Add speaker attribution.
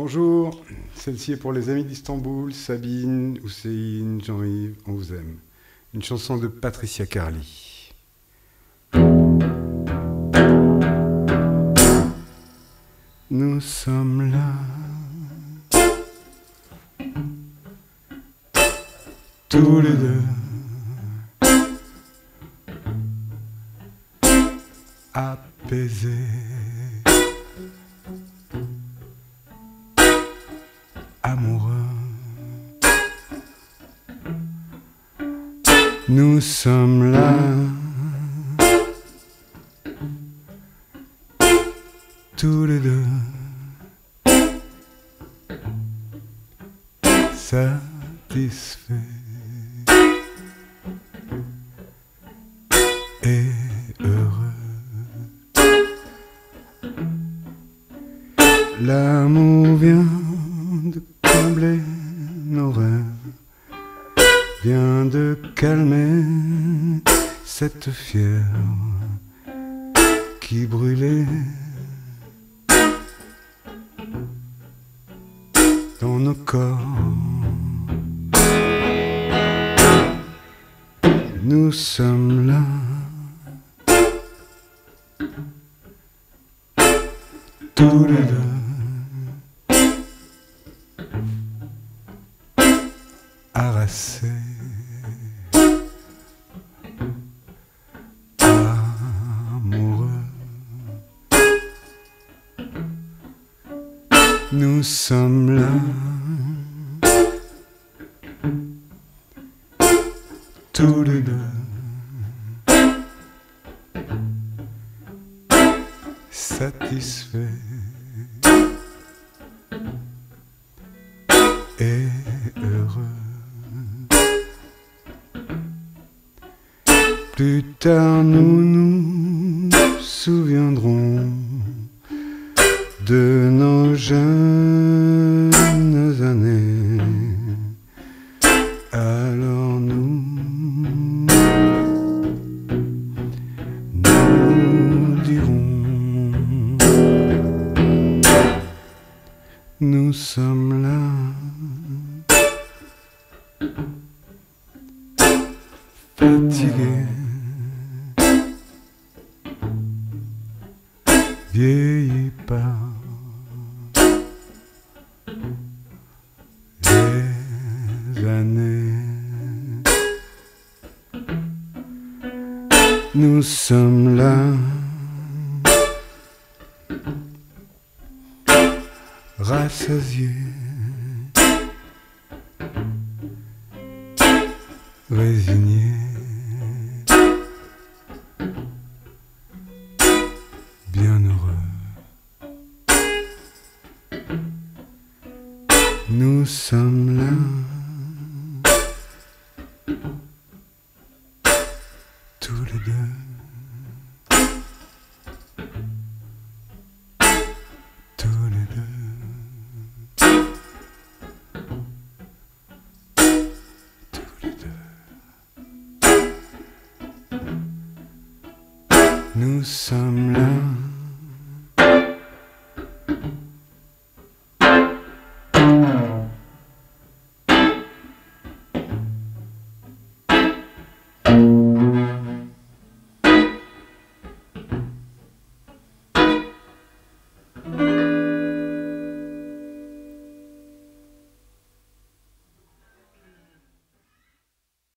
Speaker 1: Bonjour, celle-ci est pour les amis d'Istanbul, Sabine, Hussein, Jean-Yves, on vous aime. Une chanson de Patricia Carly. Nous sommes là, tous les deux, apaisés, amoureux. Nous sommes là, tous les deux, satisfaits et heureux. L'amour vient de combler nos rêves, vient de calmer cette fièvre qui brûlait dans nos corps. Nous sommes là, tous les deux, harassés, amoureux. Nous sommes là, tous les deux, satisfaits et heureux. Plus tard nous nous souviendrons de nos jeunes années. Alors nous dirons, nous sommes là, fatigués, vieillis par les années. Nous sommes là, rassasiés, résignés, bien heureux. Nous sommes là, tous les deux, tous les deux, tous les deux. Nous sommes là.